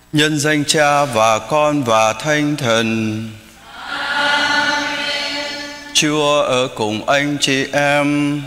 Nhân danh Cha và Con và Thánh Thần. Chúa ở cùng anh chị em.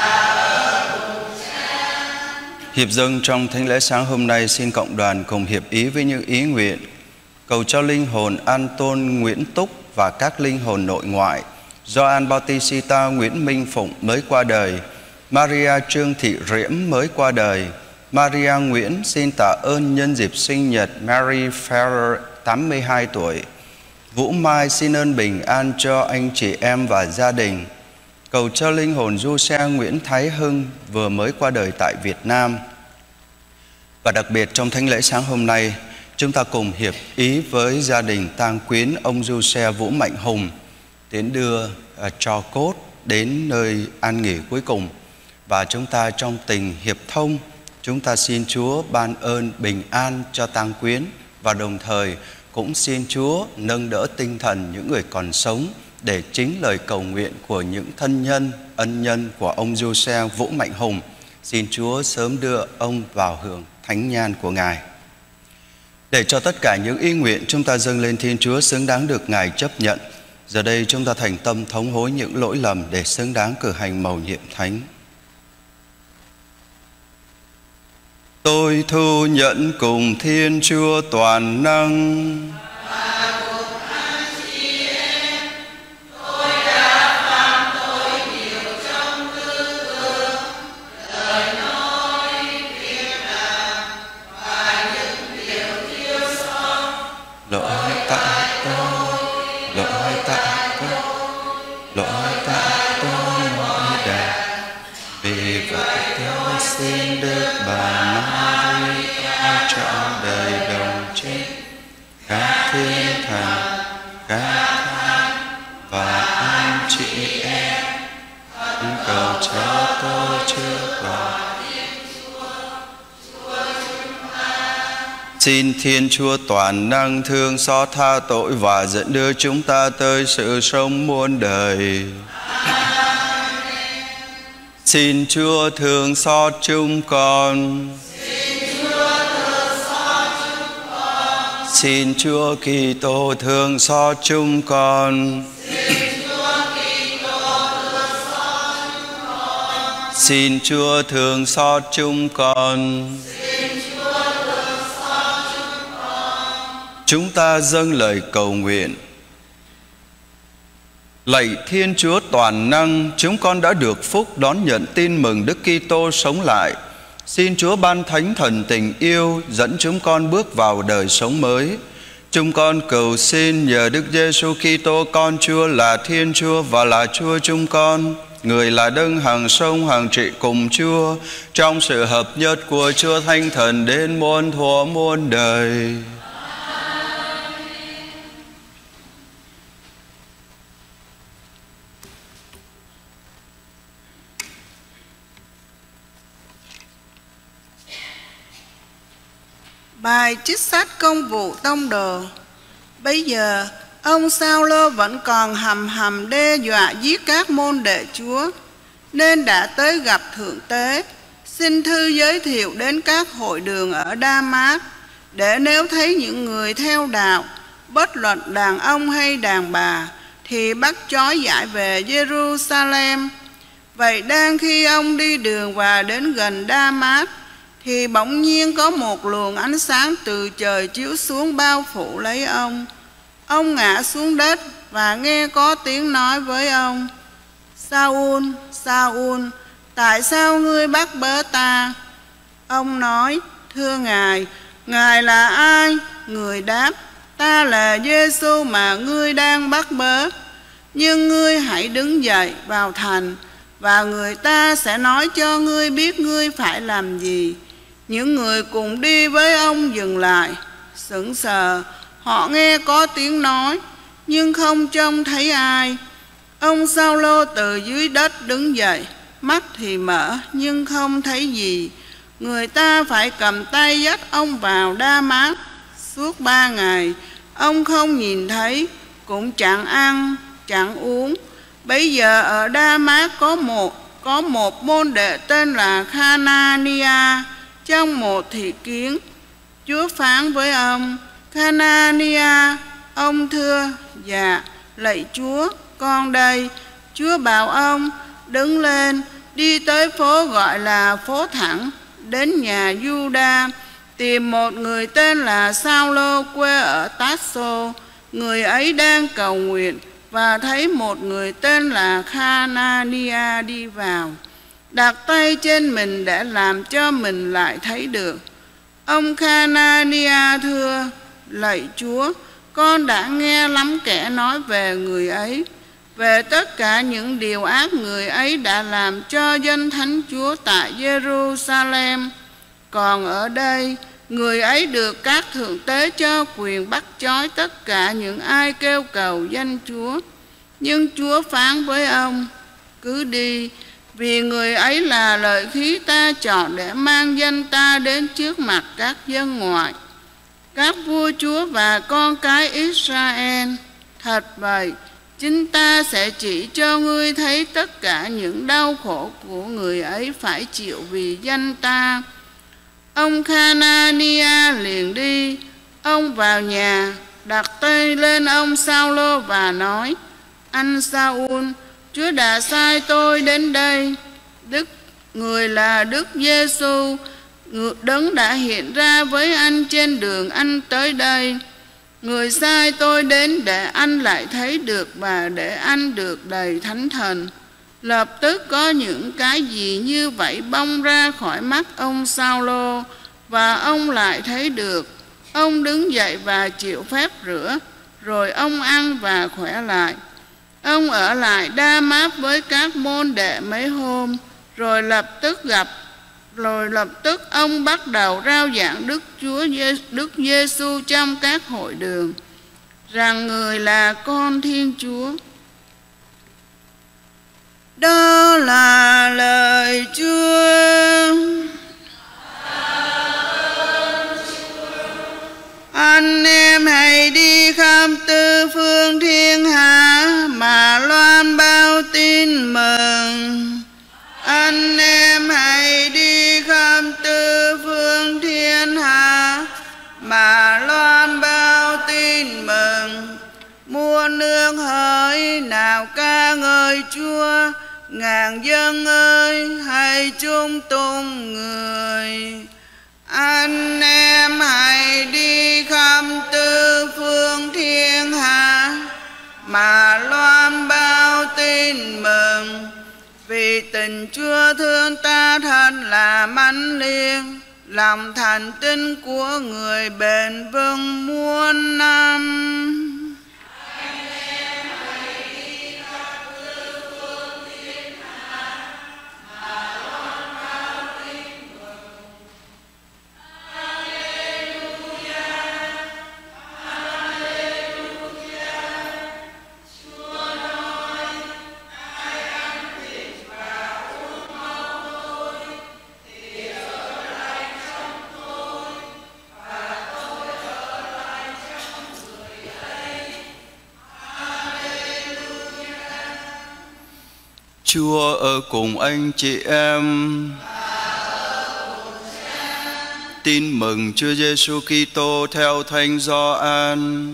Hiệp dâng trong thánh lễ sáng hôm nay, xin cộng đoàn cùng hiệp ý với những ý nguyện cầu cho linh hồn An Tôn Nguyễn Túc và các linh hồn nội ngoại, Gioan Bautista Nguyễn Minh Phụng mới qua đời, Maria Trương Thị Riễm mới qua đời, Maria Nguyễn xin tạ ơn nhân dịp sinh nhật Mary Ferrer 82 tuổi. Vũ Mai xin ơn bình an cho anh chị em và gia đình. Cầu cho linh hồn du xe Nguyễn Thái Hưng vừa mới qua đời tại Việt Nam. Và đặc biệt trong thánh lễ sáng hôm nay, chúng ta cùng hiệp ý với gia đình tang quyến ông du xe Vũ Mạnh Hùng đến đưa tro cốt đến nơi an nghỉ cuối cùng. Và chúng ta trong tình hiệp thông, chúng ta xin Chúa ban ơn bình an cho tang quyến, và đồng thời cũng xin Chúa nâng đỡ tinh thần những người còn sống để chính lời cầu nguyện của những thân nhân, ân nhân của ông du xe Vũ Mạnh Hùng. Xin Chúa sớm đưa ông vào hưởng thánh nhan của Ngài. Để cho tất cả những ý nguyện chúng ta dâng lên Thiên Chúa xứng đáng được Ngài chấp nhận, giờ đây chúng ta thành tâm thống hối những lỗi lầm để xứng đáng cử hành mầu nhiệm thánh. Tôi thu nhận cùng Thiên Chúa toàn năng và cùng anh chị em, tôi đã phạm tội nhiều trong tư tưởng, lời nói, việc làm và những điều thiếu sót. Lỗi tại tôi mọi đà. Vì vậy tôi xin Đức Bà Maria trọn đời đồng trinh, các thiên thần, các thánh và anh chị em, cầu cho tôi trước vào. Xin Thiên Chúa toàn năng thương xót tha tội và dẫn đưa chúng ta tới sự sống muôn đời. Xin Chúa thương xót chúng con. Xin Chúa Kitô thương xót chúng con. Xin Chúa thương xót chúng con. Chúng ta dâng lời cầu nguyện. Lạy Thiên Chúa toàn năng, chúng con đã được phúc đón nhận tin mừng Đức Kitô sống lại. Xin Chúa ban thánh thần tình yêu dẫn chúng con bước vào đời sống mới. Chúng con cầu xin nhờ Đức Giêsu Kitô con Chúa là Thiên Chúa và là Chúa chúng con, Người là đấng hằng sống hằng trị cùng Chúa, trong sự hợp nhất của Chúa Thánh Thần đến muôn thuở muôn đời. Bài trích sách Công vụ Tông Đồ. Bây giờ ông Sao-lô vẫn còn hầm đe dọa giết các môn đệ Chúa, nên đã tới gặp Thượng Tế, xin thư giới thiệu đến các hội đường ở Đa-mát, để nếu thấy những người theo đạo, bất luận đàn ông hay đàn bà, thì bắt trói giải về Jerusalem. Vậy đang khi ông đi đường và đến gần Đa-mát, thì bỗng nhiên có một luồng ánh sáng từ trời chiếu xuống bao phủ lấy ông. Ông ngã xuống đất và nghe có tiếng nói với ông: Sa-ul, Sa-ul, tại sao ngươi bắt bớ ta? Ông nói: Thưa Ngài, Ngài là ai? Người đáp: Ta là Giê-xu mà ngươi đang bắt bớ. Nhưng ngươi hãy đứng dậy vào thành, và người ta sẽ nói cho ngươi biết ngươi phải làm gì. Những người cùng đi với ông dừng lại, sững sờ. Họ nghe có tiếng nói, nhưng không trông thấy ai. Ông Sao-lô từ dưới đất đứng dậy, mắt thì mở, nhưng không thấy gì. Người ta phải cầm tay dắt ông vào Đa-mát. Suốt 3 ngày, ông không nhìn thấy, cũng chẳng ăn, chẳng uống. Bây giờ ở Đa-mát có một môn đệ tên là Kha-na-ni-a, trong một thị kiến. Chúa phán với ông: Hanania. Ông thưa: Dạ, lạy Chúa, con đây. Chúa bảo ông: Đứng lên, đi tới phố gọi là phố Thẳng, đến nhà Giuđa, tìm một người tên là Sao-lô quê ở Tát-sô. Người ấy đang cầu nguyện và thấy một người tên là Hanania đi vào, đặt tay trên mình để làm cho mình lại thấy được. Ông Hanania thưa: Lạy Chúa, con đã nghe lắm kẻ nói về người ấy, về tất cả những điều ác người ấy đã làm cho dân thánh Chúa tại Jerusalem. Còn ở đây, người ấy được các thượng tế cho quyền bắt trói tất cả những ai kêu cầu danh Chúa. Nhưng Chúa phán với ông: Cứ đi, vì người ấy là lợi khí ta chọn để mang danh ta đến trước mặt các dân ngoại, các vua chúa và con cái Israel. Thật vậy, chính ta sẽ chỉ cho ngươi thấy tất cả những đau khổ của người ấy phải chịu vì danh ta. Ông Hanania liền đi. Ông vào nhà, đặt tay lên ông Sao-lô và nói: Anh Sa-ul, Chúa đã sai tôi đến đây. Người là Đức Giê-xu, Đấng đã hiện ra với anh trên đường anh tới đây. Người sai tôi đến để anh lại thấy được và để anh được đầy Thánh Thần. Lập tức có những cái gì như vậy bong ra khỏi mắt ông Sao-lô, và ông lại thấy được. Ông đứng dậy và chịu phép rửa, rồi ông ăn và khỏe lại. Ông ở lại Đa-mát với các môn đệ mấy hôm, rồi lập tức ông bắt đầu rao giảng Đức Giê-xu trong các hội đường, rằng người là con Thiên Chúa. Đó là lời Chúa. Anh em hãy đi khắp tứ phương thiên hạ mà loan báo tin mừng. Anh em hãy đi khắp tứ phương thiên hạ mà loan báo tin mừng. Muôn nước hỡi nào ca ngợi Chúa, ngàn dân ơi hãy chung tung người. Anh em hãy đi khắp tứ phương thiên hạ mà loan báo tin mừng. Vì tình Chúa thương ta thật là mãnh liệt, lòng thành tín của người bền vững muôn năm. Chúa ở cùng anh chị em. Tin mừng Chúa Giêsu Kitô theo Thánh Gioan.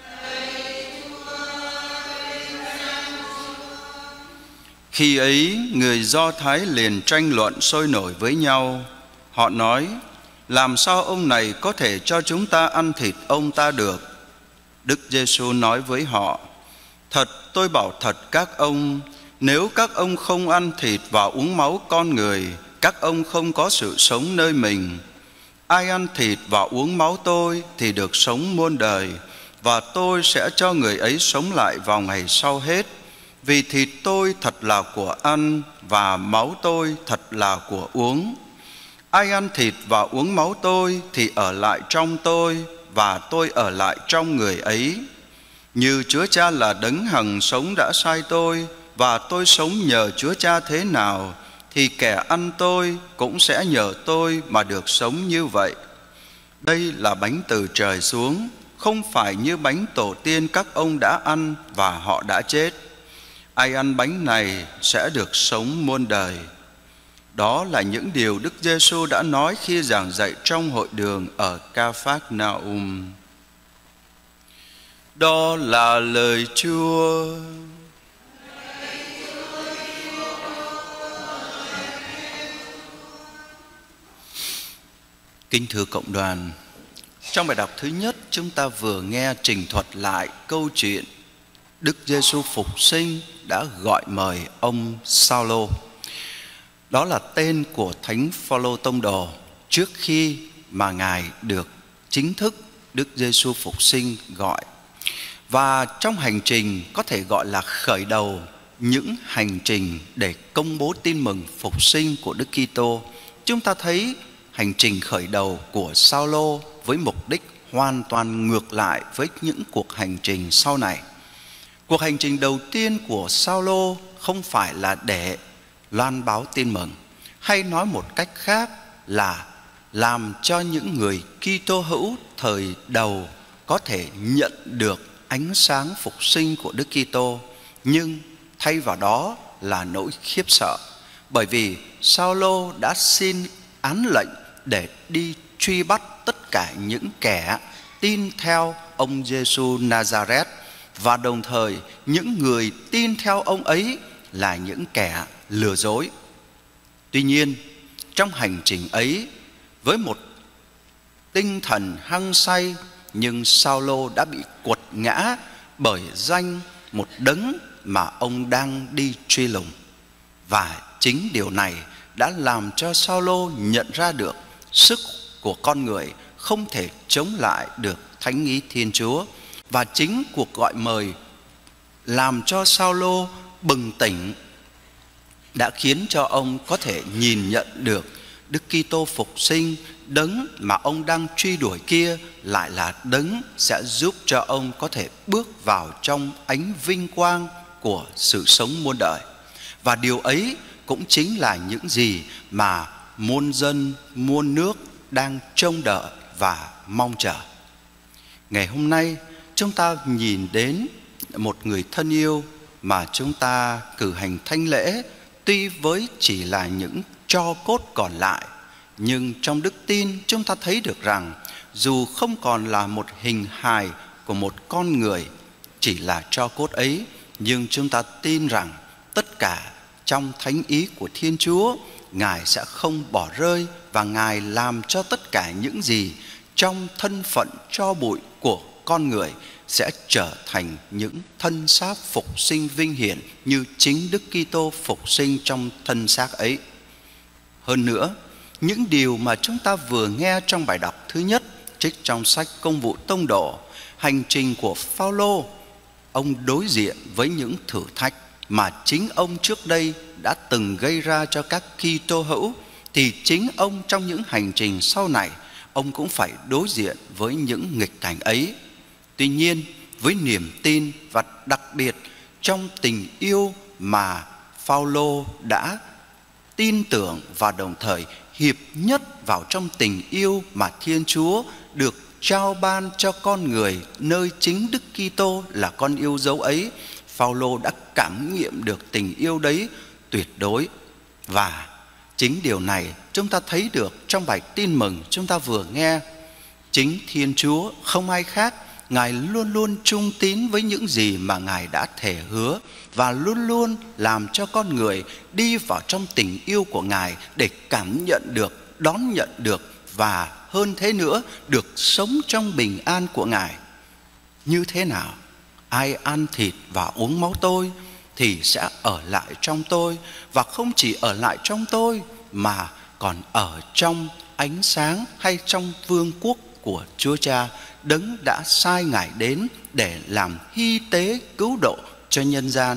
Khi ấy, người Do Thái liền tranh luận sôi nổi với nhau. Họ nói: làm sao ông này có thể cho chúng ta ăn thịt ông ta được? Đức Giêsu nói với họ: thật, tôi bảo thật các ông, nếu các ông không ăn thịt và uống máu con người, các ông không có sự sống nơi mình. Ai ăn thịt và uống máu tôi thì được sống muôn đời, và tôi sẽ cho người ấy sống lại vào ngày sau hết. Vì thịt tôi thật là của ăn, và máu tôi thật là của uống. Ai ăn thịt và uống máu tôi thì ở lại trong tôi, và tôi ở lại trong người ấy. Như Chúa Cha là đấng hằng sống đã sai tôi, và tôi sống nhờ Chúa Cha thế nào, thì kẻ ăn tôi cũng sẽ nhờ tôi mà được sống như vậy. Đây là bánh từ trời xuống, không phải như bánh tổ tiên các ông đã ăn và họ đã chết. Ai ăn bánh này sẽ được sống muôn đời. Đó là những điều Đức Giêsu đã nói khi giảng dạy trong hội đường ở Ca-phác-na-um. Đó là lời Chúa. Kính thưa cộng đoàn, trong bài đọc thứ nhất chúng ta vừa nghe trình thuật lại câu chuyện Đức Giêsu phục sinh đã gọi mời ông Sao-lô. Đó là tên của Thánh Phao-lô tông đồ trước khi mà Ngài được chính thức Đức Giêsu phục sinh gọi. Và trong hành trình có thể gọi là khởi đầu những hành trình để công bố tin mừng phục sinh của Đức Kitô, chúng ta thấy hành trình khởi đầu của Sao-lô với mục đích hoàn toàn ngược lại với những cuộc hành trình sau này. Cuộc hành trình đầu tiên của Sao-lô không phải là để loan báo tin mừng, hay nói một cách khác là làm cho những người Kitô hữu thời đầu có thể nhận được ánh sáng phục sinh của Đức Kitô, nhưng thay vào đó là nỗi khiếp sợ, bởi vì Sao-lô đã xin án lệnh để đi truy bắt tất cả những kẻ tin theo ông Giêsu Nazareth, và đồng thời những người tin theo ông ấy là những kẻ lừa dối. Tuy nhiên, trong hành trình ấy, với một tinh thần hăng say, nhưng Sao-lô đã bị quật ngã bởi danh một đấng mà ông đang đi truy lùng. Và chính điều này đã làm cho Sao-lô nhận ra được sức của con người không thể chống lại được thánh ý Thiên Chúa. Và chính cuộc gọi mời làm cho Sao-lô bừng tỉnh đã khiến cho ông có thể nhìn nhận được Đức Kitô phục sinh, đấng mà ông đang truy đuổi kia lại là đấng sẽ giúp cho ông có thể bước vào trong ánh vinh quang của sự sống muôn đời. Và điều ấy cũng chính là những gì mà muôn dân, muôn nước đang trông đợi và mong chờ. Ngày hôm nay chúng ta nhìn đến một người thân yêu mà chúng ta cử hành thánh lễ, tuy với chỉ là những tro cốt còn lại, nhưng trong đức tin chúng ta thấy được rằng dù không còn là một hình hài của một con người, chỉ là tro cốt ấy, nhưng chúng ta tin rằng tất cả trong thánh ý của Thiên Chúa, Ngài sẽ không bỏ rơi, và Ngài làm cho tất cả những gì trong thân phận tro bụi của con người sẽ trở thành những thân xác phục sinh vinh hiển như chính Đức Kitô phục sinh trong thân xác ấy. Hơn nữa, những điều mà chúng ta vừa nghe trong bài đọc thứ nhất trích trong sách Công vụ Tông đồ, hành trình của Phao-lô, ông đối diện với những thử thách mà chính ông trước đây đã từng gây ra cho các Kitô hữu, thì chính ông trong những hành trình sau này, ông cũng phải đối diện với những nghịch cảnh ấy. Tuy nhiên, với niềm tin và đặc biệt trong tình yêu mà Phao-lô đã tin tưởng và đồng thời hiệp nhất vào trong tình yêu mà Thiên Chúa được trao ban cho con người, nơi chính Đức Kitô là con yêu dấu ấy, Phao-lô đã cảm nghiệm được tình yêu đấy tuyệt đối. Và chính điều này chúng ta thấy được trong bài tin mừng chúng ta vừa nghe. Chính Thiên Chúa không ai khác, Ngài luôn luôn trung tín với những gì mà Ngài đã thề hứa, và luôn luôn làm cho con người đi vào trong tình yêu của Ngài để cảm nhận được, đón nhận được, và hơn thế nữa được sống trong bình an của Ngài. Như thế nào? Ai ăn thịt và uống máu tôi thì sẽ ở lại trong tôi, và không chỉ ở lại trong tôi mà còn ở trong ánh sáng hay trong vương quốc của Chúa Cha, đấng đã sai Ngài đến để làm hy tế cứu độ cho nhân gian.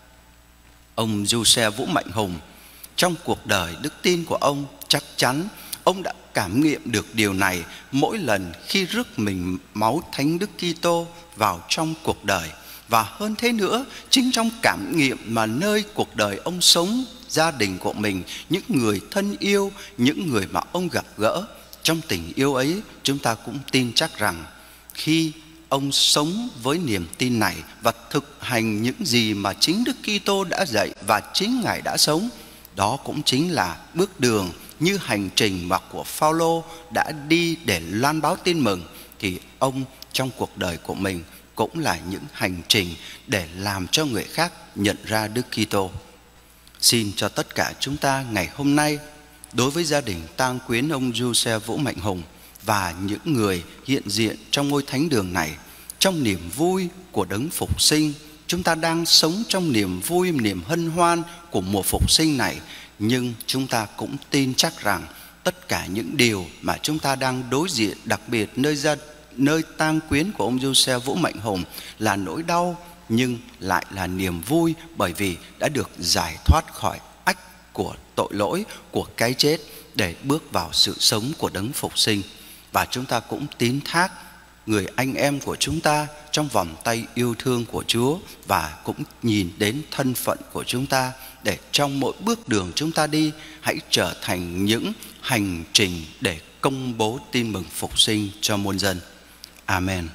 Ông Giuse Vũ Mạnh Hùng, trong cuộc đời đức tin của ông, chắc chắn ông đã cảm nghiệm được điều này mỗi lần khi rước mình máu Thánh Đức Kitô vào trong cuộc đời. Và hơn thế nữa, chính trong cảm nghiệm mà nơi cuộc đời ông sống, gia đình của mình, những người thân yêu, những người mà ông gặp gỡ, trong tình yêu ấy chúng ta cũng tin chắc rằng khi ông sống với niềm tin này và thực hành những gì mà chính Đức Kitô đã dạy và chính Ngài đã sống, Đó cũng chính là bước đường như hành trình mà của Phao-lô đã đi để loan báo tin mừng, thì ông trong cuộc đời của mình cũng là những hành trình để làm cho người khác nhận ra Đức Kitô. Xin cho tất cả chúng ta ngày hôm nay, đối với gia đình tang quyến ông Giuse Vũ Mạnh Hùng và những người hiện diện trong ngôi thánh đường này, trong niềm vui của đấng phục sinh, chúng ta đang sống trong niềm vui, niềm hân hoan của mùa phục sinh này. Nhưng chúng ta cũng tin chắc rằng tất cả những điều mà chúng ta đang đối diện, đặc biệt nơi tang quyến của ông Giuse Vũ Mạnh Hùng, là nỗi đau nhưng lại là niềm vui, bởi vì đã được giải thoát khỏi ách của tội lỗi, của cái chết, để bước vào sự sống của đấng phục sinh. Và chúng ta cũng tín thác người anh em của chúng ta trong vòng tay yêu thương của Chúa, và cũng nhìn đến thân phận của chúng ta, để trong mỗi bước đường chúng ta đi hãy trở thành những hành trình để công bố tin mừng phục sinh cho muôn dân. Amen.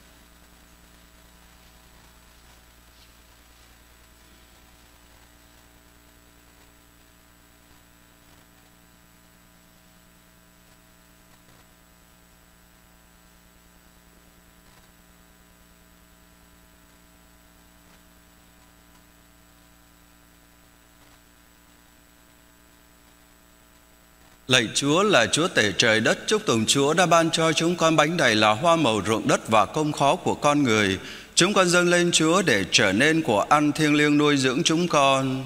Lạy Chúa là Chúa tể trời đất, chúc tụng Chúa đã ban cho chúng con bánh đầy là hoa màu ruộng đất và công khó của con người. Chúng con dâng lên Chúa để trở nên của ăn thiêng liêng nuôi dưỡng chúng con.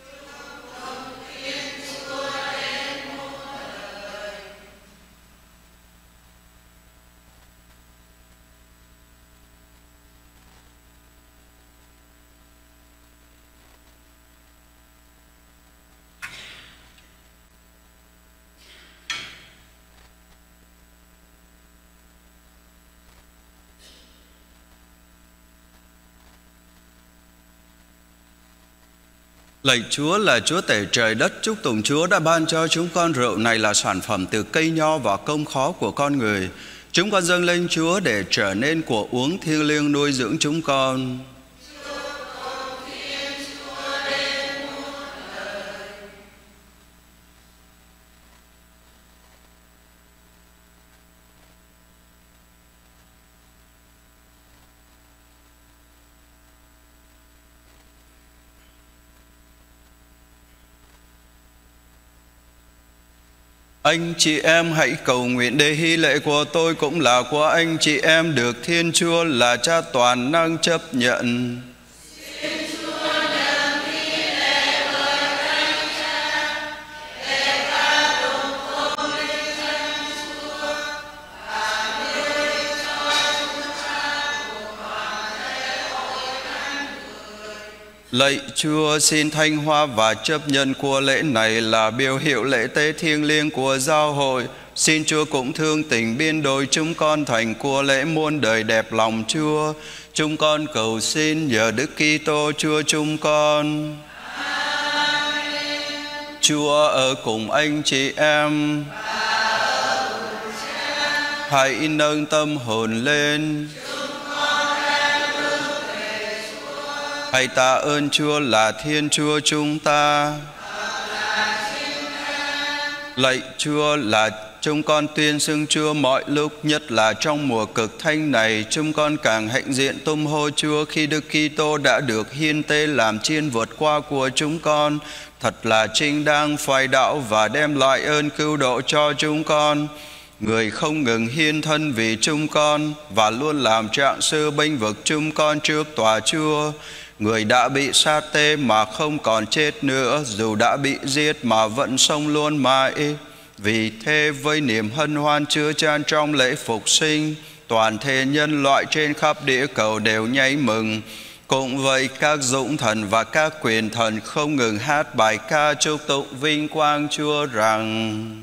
Lạy Chúa là Chúa tể trời đất, chúc tụng Chúa đã ban cho chúng con rượu này là sản phẩm từ cây nho và công khó của con người. Chúng con dâng lên Chúa để trở nên của uống thiêng liêng nuôi dưỡng chúng con. Anh chị em hãy cầu nguyện để hy lễ của tôi cũng là của anh chị em được Thiên Chúa là Cha toàn năng chấp nhận. Lạy Chúa, xin thanh hoa và chấp nhận của lễ này là biểu hiệu lễ tế thiêng liêng của giáo hội. Xin Chúa cũng thương tình biên đổi chúng con thành của lễ muôn đời đẹp lòng Chúa. Chúng con cầu xin nhờ Đức Kitô Chúa chúng con. Amen. Chúa ở cùng anh chị em. Hãy nâng tâm hồn lên. Hãy tạ ơn Chúa là Thiên Chúa chúng ta. Lạy Chúa là chúng con tuyên xưng Chúa mọi lúc, nhất là trong mùa cực thanh này. Chúng con càng hãnh diện tung hô Chúa khi Đức Kitô đã được hiến tế làm chiên vượt qua của chúng con. Thật là chính đáng phải đạo và đem lại ơn cứu độ cho chúng con. Người không ngừng hiến thân vì chúng con và luôn làm trạng sư bênh vực chúng con trước tòa Chúa. Người đã bị sát tê mà không còn chết nữa, dù đã bị giết mà vẫn sống luôn mãi. Vì thế với niềm hân hoan chứa chan trong lễ phục sinh, toàn thể nhân loại trên khắp địa cầu đều nhảy mừng. Cũng vậy các dũng thần và các quyền thần không ngừng hát bài ca chúc tụng vinh quang Chúa rằng: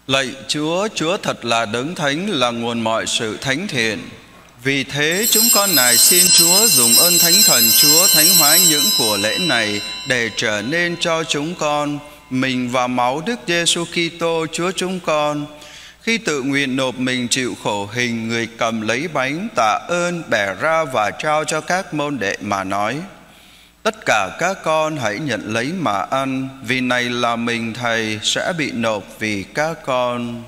Lạy Chúa, Chúa thật là đấng thánh, là nguồn mọi sự thánh thiện. Vì thế chúng con nài xin Chúa dùng ơn Thánh Thần Chúa thánh hóa những của lễ này để trở nên cho chúng con mình và máu Đức Giêsu Kitô Chúa chúng con. Khi tự nguyện nộp mình chịu khổ hình, người cầm lấy bánh tạ ơn, bẻ ra và trao cho các môn đệ mà nói: tất cả các con hãy nhận lấy mà ăn, vì này là mình Thầy sẽ bị nộp vì các con.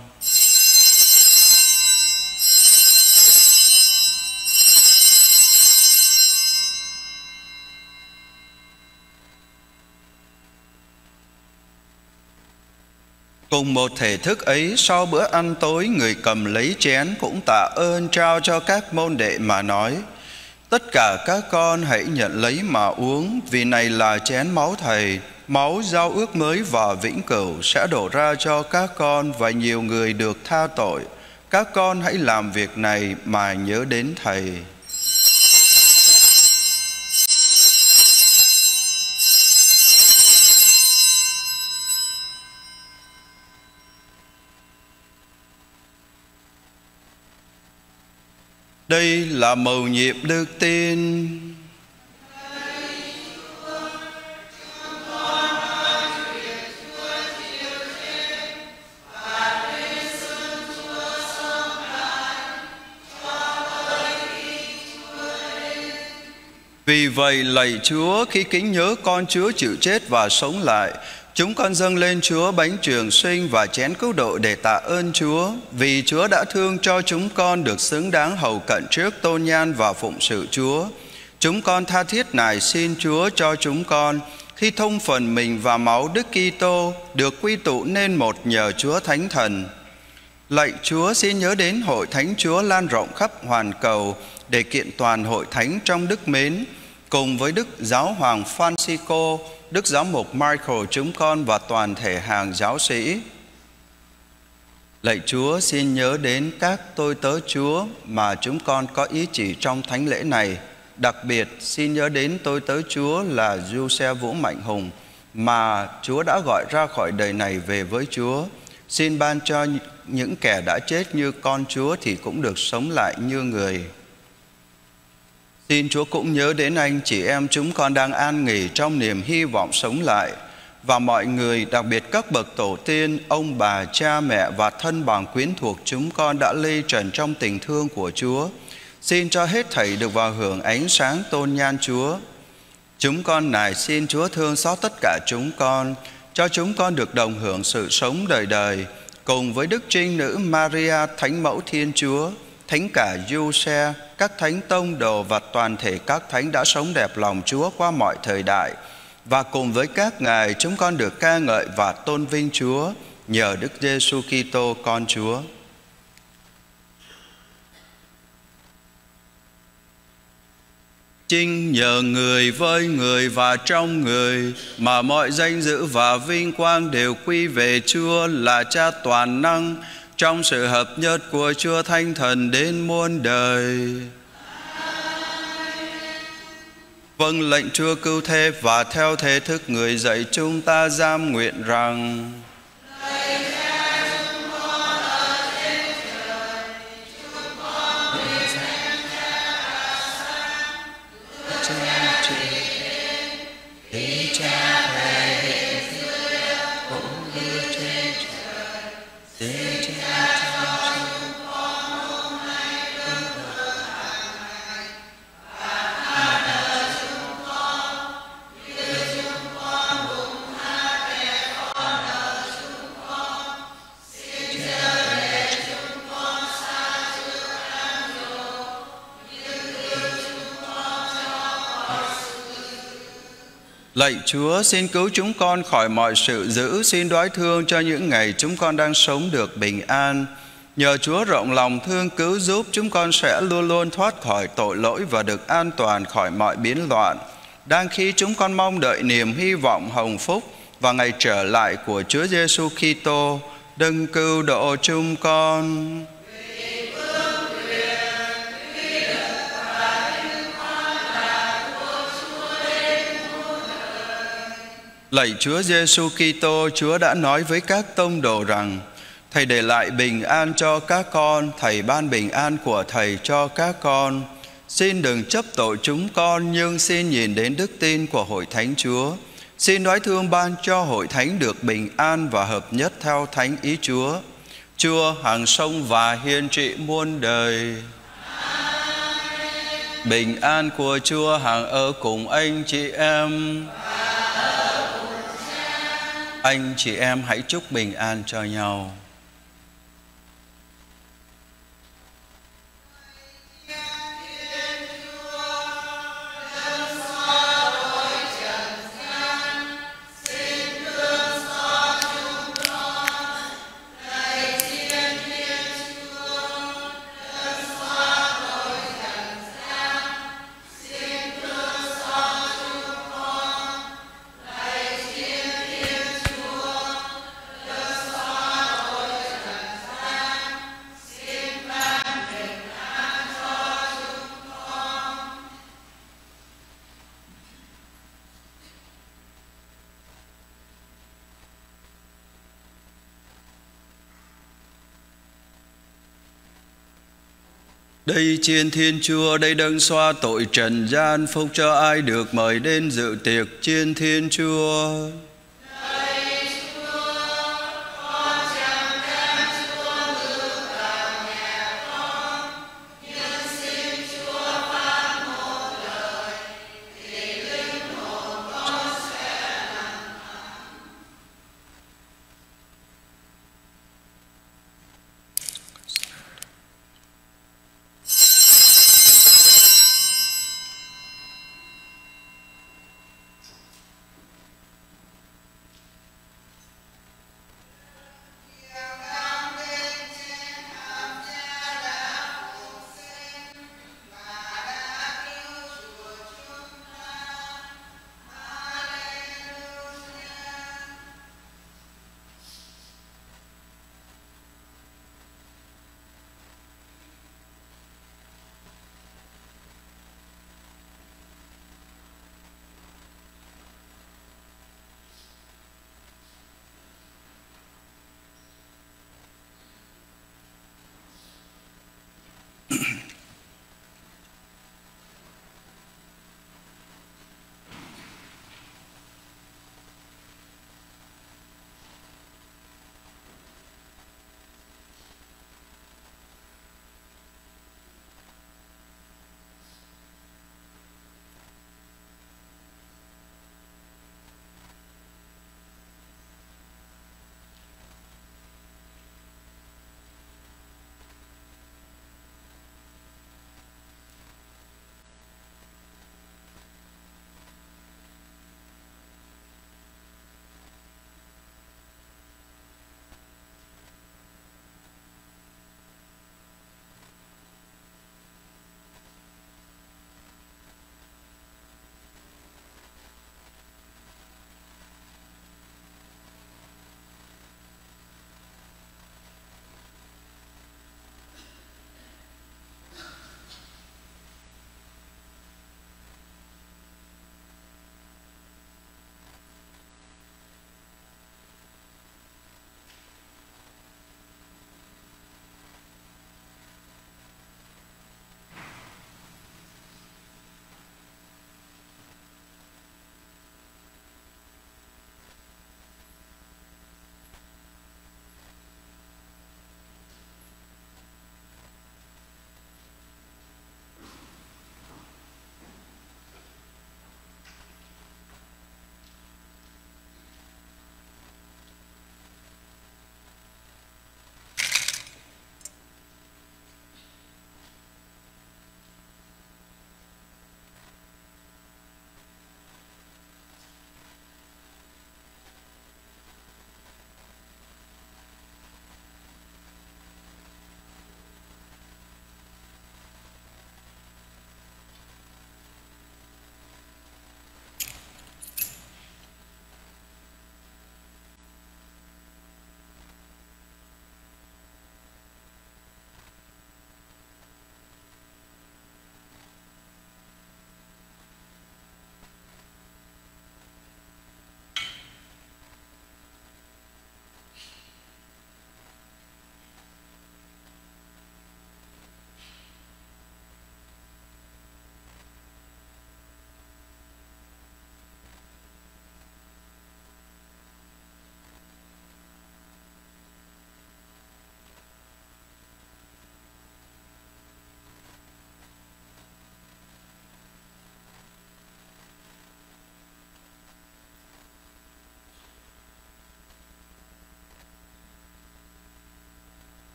Cùng một thể thức ấy, sau bữa ăn tối, người cầm lấy chén cũng tạ ơn trao cho các môn đệ mà nói: tất cả các con hãy nhận lấy mà uống, vì này là chén máu Thầy, máu giao ước mới và vĩnh cửu sẽ đổ ra cho các con và nhiều người được tha tội. Các con hãy làm việc này mà nhớ đến Thầy. Đây là mầu nhiệm đức tin. Vì vậy lạy Chúa, khi kính nhớ con Chúa chịu chết và sống lại, chúng con dâng lên Chúa bánh trường sinh và chén cứu độ để tạ ơn Chúa. Vì Chúa đã thương cho chúng con được xứng đáng hầu cận trước tôn nhan và phụng sự Chúa. Chúng con tha thiết nài xin Chúa cho chúng con, khi thông phần mình và máu Đức Kitô, được quy tụ nên một nhờ Chúa Thánh Thần. Lạy Chúa, xin nhớ đến hội thánh Chúa lan rộng khắp hoàn cầu để kiện toàn hội thánh trong đức mến, cùng với Đức Giáo Hoàng Francisco, Đức Giám mục Michael chúng con và toàn thể hàng giáo sĩ. Lạy Chúa, xin nhớ đến các tôi tớ Chúa mà chúng con có ý chỉ trong thánh lễ này. Đặc biệt xin nhớ đến tôi tớ Chúa là Giuse Vũ Mạnh Hùng mà Chúa đã gọi ra khỏi đời này về với Chúa. Xin ban cho những kẻ đã chết như con Chúa thì cũng được sống lại như người. Xin Chúa cũng nhớ đến anh chị em chúng con đang an nghỉ trong niềm hy vọng sống lại, và mọi người, đặc biệt các bậc tổ tiên, ông bà, cha mẹ và thân bằng quyến thuộc chúng con đã ly trần trong tình thương của Chúa. Xin cho hết thảy được vào hưởng ánh sáng tôn nhan Chúa. Chúng con nài xin Chúa thương xót tất cả chúng con, cho chúng con được đồng hưởng sự sống đời đời, cùng với Đức Trinh Nữ Maria, Thánh Mẫu Thiên Chúa, Thánh cả Giuse, các thánh tông đồ và toàn thể các thánh đã sống đẹp lòng Chúa qua mọi thời đại. Và cùng với các ngài, chúng con được ca ngợi và tôn vinh Chúa nhờ Đức Giêsu Kitô con Chúa. Chính nhờ người, với người và trong người mà mọi danh dự và vinh quang đều quy về Chúa là Cha toàn năng, trong sự hợp nhất của Chúa Thánh Thần đến muôn đời. Vâng lệnh Chúa cứu thế và theo thế thức người dạy chúng ta giam nguyện rằng: Lạy Chúa, xin cứu chúng con khỏi mọi sự dữ, xin đoái thương cho những ngày chúng con đang sống được bình an. Nhờ Chúa rộng lòng thương cứu giúp, chúng con sẽ luôn luôn thoát khỏi tội lỗi và được an toàn khỏi mọi biến loạn. Đang khi chúng con mong đợi niềm hy vọng hồng phúc và ngày trở lại của Chúa Giêsu Kitô, đừng cứu độ chúng con. Lạy Chúa Giêsu Kitô, Chúa đã nói với các tông đồ rằng: Thầy để lại bình an cho các con, Thầy ban bình an của Thầy cho các con. Xin đừng chấp tội chúng con, nhưng xin nhìn đến đức tin của Hội Thánh Chúa. Xin đoái thương ban cho Hội Thánh được bình an và hợp nhất theo thánh ý Chúa. Chúa hằng sống và hiền trị muôn đời. Bình an của Chúa hằng ở cùng anh chị em. Anh chị em hãy chúc bình an cho nhau. Đây chiên Thiên Chúa, đây đấng xoa tội trần gian, phúc cho ai được mời đến dự tiệc chiên Thiên Chúa.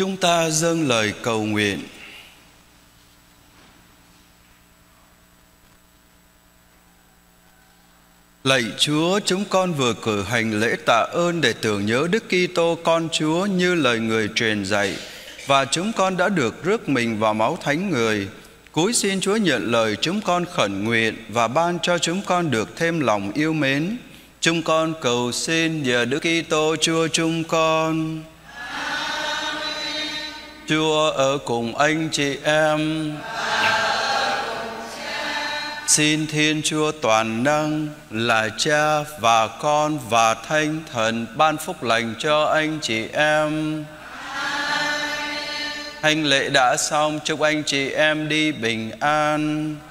Chúng ta dâng lời cầu nguyện. Lạy Chúa, chúng con vừa cử hành lễ tạ ơn để tưởng nhớ Đức Kitô con Chúa như lời Người truyền dạy, và chúng con đã được rước mình vào máu thánh Người. Cúi xin Chúa nhận lời chúng con khẩn nguyện và ban cho chúng con được thêm lòng yêu mến. Chúng con cầu xin nhờ Đức Kitô Chúa chúng con. Chúa ở cùng anh chị em. Xin Thiên Chúa toàn năng là Cha và Con và Thánh Thần ban phúc lành cho anh chị em. Hành lễ đã xong, chúc anh chị em đi bình an.